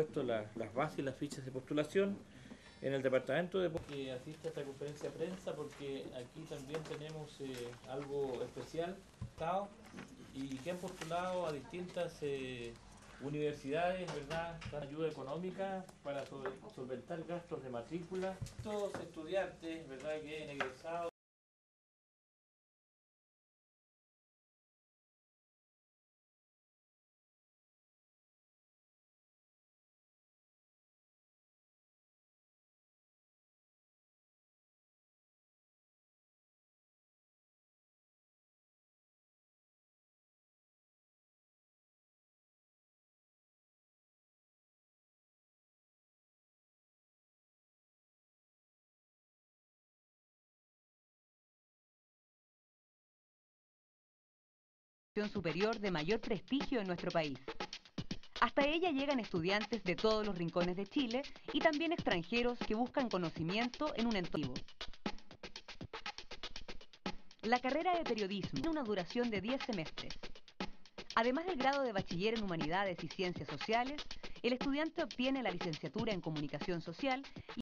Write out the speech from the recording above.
puesto las bases y las fichas de postulación en el departamento de que asiste a esta conferencia de prensa, porque aquí también tenemos algo especial y que han postulado a distintas universidades, ¿verdad? Dan ayuda económica para solventar gastos de matrícula. Estos estudiantes, ¿verdad?, que han egresado superior de mayor prestigio en nuestro país. Hasta ella llegan estudiantes de todos los rincones de Chile y también extranjeros que buscan conocimiento en un entorno. La carrera de periodismo tiene una duración de 10 semestres. Además del grado de bachiller en Humanidades y Ciencias Sociales, el estudiante obtiene la licenciatura en Comunicación Social